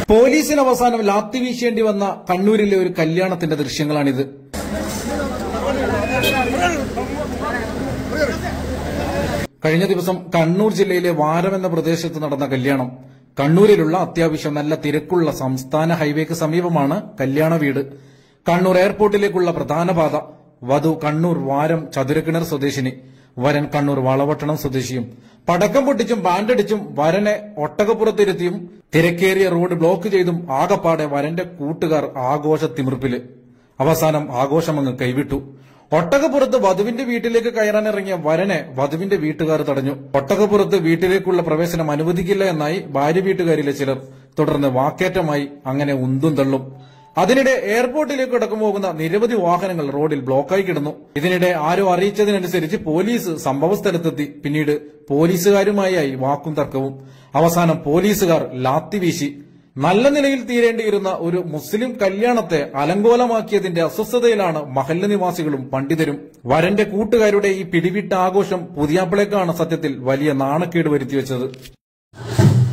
പോലീസിന് അവസാനം ലാത്തി വീശേണ്ടി വന്ന കണ്ണൂരിലെ ഒരു കല്യാണത്തിന്റെ ദൃശ്യങ്ങളാണിത്. കഴിഞ്ഞ ദിവസം കണ്ണൂർ ജില്ലയിലെ വാരം എന്ന പ്രദേശത്ത് നടന്ന കല്യാണം. കണ്ണൂരിലുള്ള അത്യാവശ്യം നല്ല തിരക്കുള്ള സംസ്ഥാന ഹൈവേക്ക് സമീപമാണ് കല്യാണ വീട്. കണ്ണൂർ എയർപോർട്ടിലേക്കുള്ള പ്രധാന പാത. വധു കണ്ണൂർ വാരം ചതുരക്കിണർ സ്വദേശിനി, വരൻ കണ്ണൂർ വളവട്ടണം സ്വദേശിയും. പടക്കം പൊട്ടിച്ചും ബാൻഡടിച്ചും വരനെ ഒട്ടകപ്പുറത്തിരുത്തിയും തിരക്കേറിയ റോഡ് ബ്ലോക്ക് ചെയ്തും ആകപ്പാടെ വരന്റെ കൂട്ടുകാർ ആഘോഷത്തിമിർപ്പില്. അവസാനം ആഘോഷമങ്ങ് കൈവിട്ടു. ഒട്ടകപ്പുറത്ത് വധുവിന്റെ വീട്ടിലേക്ക് കയറാനിറങ്ങിയ വരനെ വധുവിന്റെ വീട്ടുകാർ തടഞ്ഞു. ഒട്ടകപ്പുറത്ത് വീട്ടിലേക്കുള്ള പ്രവേശനം അനുവദിക്കില്ല എന്നായി ഭാര്യ വീട്ടുകാരിലെ ചിലർ. തുടർന്ന് വാക്കേറ്റമായി അങ്ങനെ ഉന്തും തള്ളും. അതിനിടെ എയർപോർട്ടിലേക്ക് അടക്കം പോകുന്ന നിരവധി വാഹനങ്ങൾ റോഡിൽ ബ്ലോക്കായി കിടന്നു. ഇതിനിടെ ആരോ അറിയിച്ചതിനനുസരിച്ച് പോലീസ് സംഭവസ്ഥലത്തെത്തി. പിന്നീട് പോലീസുകാരുമായായി വാക്കും തർക്കവും. അവസാനം പോലീസുകാർ ലാത്തി വീശി. നല്ല നിലയിൽ തീരേണ്ടിയിരുന്ന ഒരു മുസ്ലിം കല്യാണത്തെ അലങ്കോലമാക്കിയതിന്റെ അസ്വസ്ഥതയിലാണ് മഹല്ല് നിവാസികളും പണ്ഡിതരും. വരന്റെ കൂട്ടുകാരുടെ ഈ പിടിവിട്ട ആഘോഷം പുതിയാപ്പിളേക്കാണ് സത്യത്തിൽ വലിയ നാണക്കേട് വരുത്തിവെച്ചത്.